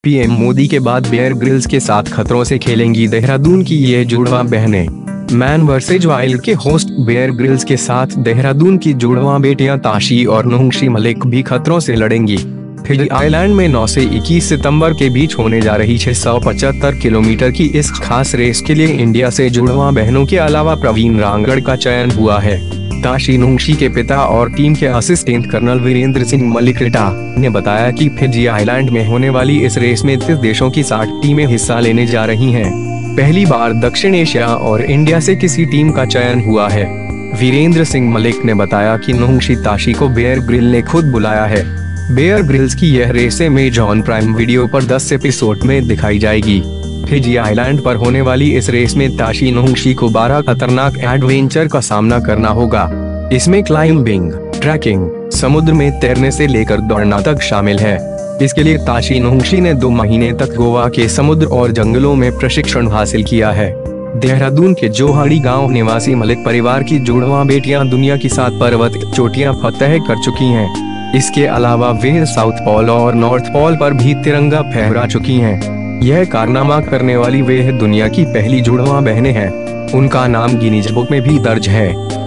PM Modi के बाद bear Grylls के साथ खतरों से खेलेंगी देहरादून की ये जुड़वा बहनें। मैन वर्सेज वाइल्ड के होस्ट बेयर ग्रिल्स के साथ देहरादून की जुड़वा बेटियां ताशी और नुंशी मलिक भी खतरों से लड़ेंगी। फिजी आइलैंड में 9 से 21 सितंबर के बीच होने जा रही 675 किलोमीटर की इस खास रेस के लिए इंडिया से जुड़वा बहनों के अलावा प्रवीण रांगड़ का चयन हुआ है। ताशी नुंशी के पिता और टीम के असिस्टेंट कर्नल वीरेंद्र सिंह मलिक्रेटा ने बताया कि फिजी आइलैंड में होने वाली इस रेस में 30 देशों की 60 टीमें हिस्सा लेने जा रही हैं। पहली बार दक्षिण एशिया और इंडिया से किसी टीम का चयन हुआ है। वीरेंद्र सिंह मलिक ने बताया कि नुंशी ताशी को बेयर ग्रिल ने खुद बुलाया है। बेयर ग्रिल्स की यह रेस अमेज़न प्राइम वीडियो पर 10 एपिसोड में दिखाई जाएगी। फिजी आइलैंड पर होने वाली इस रेस में ताशी नुंशी को 12 खतरनाक एडवेंचर का सामना करना होगा। इसमें क्लाइंबिंग, ट्रैकिंग, समुद्र में तैरने से लेकर दौड़ना तक शामिल है। इसके लिए ताशी नुंशी ने 2 महीने तक गोवा के समुद्र और जंगलों में प्रशिक्षण हासिल किया है। देहरादून के जोहाड़ी गांव निवासी मलिक परिवार की जुड़वा बेटियां दुनिया की 7 पर्वत चोटियां फतह कर चुकी हैं। इसके अलावा वे साउथ पोल और नॉर्थ पोल पर भी तिरंगा फहरा चुकी हैं। यह कारनामा करने वाली वे दुनिया की पहली जुड़वा बहनें हैं। उनका नाम गिनीज बुक में भी दर्ज है।